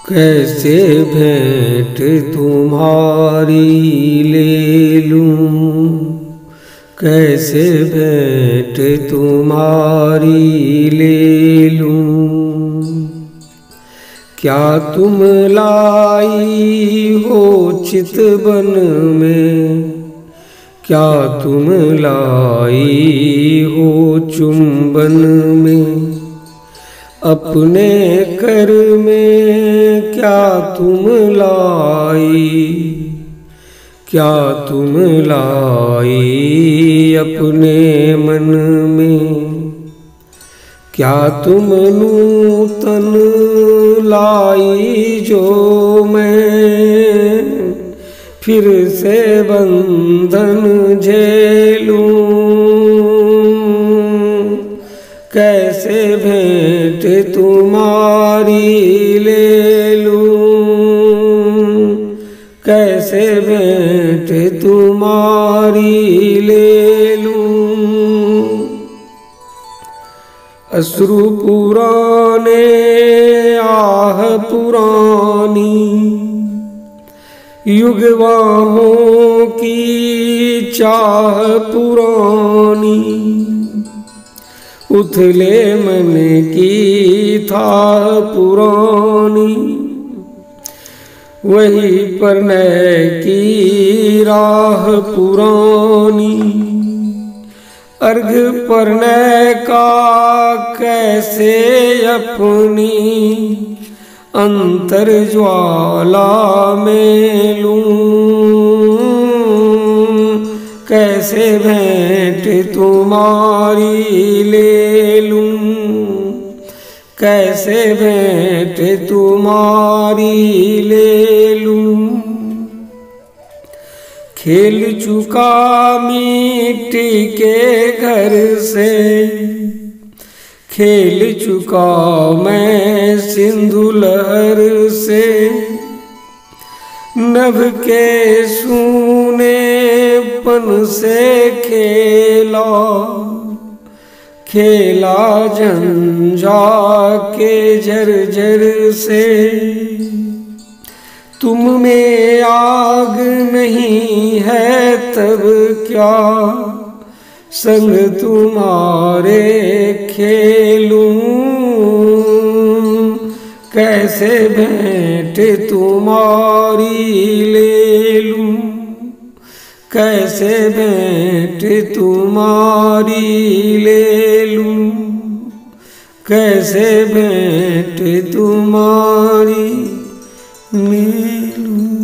कैसे भेंट तुम्हारी ले लूं, कैसे भेंट तुम्हारी ले लूं। क्या तुम लाई हो चितवन में, क्या तुम लाई हो चुंबन में। अपने कर में क्या तुम लाई, क्या तुम लाई अपने मन में। क्या तुम नूतन लाई जो मैं फिर से बंधन झेलूं। कैसे भेंट तुम्हारी ले लूं, कैसे भेंट तुम्हारी ले लूं। अश्रु पुराने आह पुरानी, युगवाहों की चाह पुरानी। उथले मन की था पुरानी, वही प्रणय की राह पुरानी। अर्घ प्रणय का कैसे अपनी अंतर ज्वाला में लूं। कैसे भेंट तुम्हारी ले लूं, कैसे भेंट तुम्हारी ले लूं। खेल चुका मिट्टी के घर से, खेल चुका मैं सिंधु लहर से। नभ के सूनेपन से खेला, खेला झंझा के झरझर से। तुम में आग नहीं है तब क्या, संग तुम्हारे खेलूं। कैसे भेंट तुम्हारी ले लूं, कैसे भेंट तुम्हारी ले लूं। कैसे भेंट तुम्हारी ले लूं।